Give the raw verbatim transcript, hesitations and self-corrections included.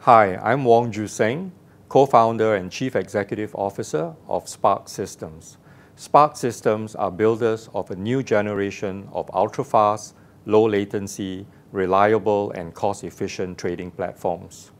Hi, I'm Wong Ju Seng, co-founder and chief executive officer of Spark Systems. Spark Systems are builders of a new generation of ultra-fast, low latency, reliable, and cost-efficient trading platforms.